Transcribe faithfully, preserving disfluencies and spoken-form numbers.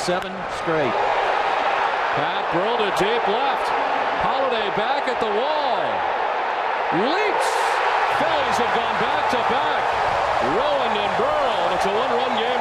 seven straight. Pat Burrell to deep left. Holiday back at the wall. Leaps. Phillies have gone back to back. Rowland and Burrell. It's a one-run game.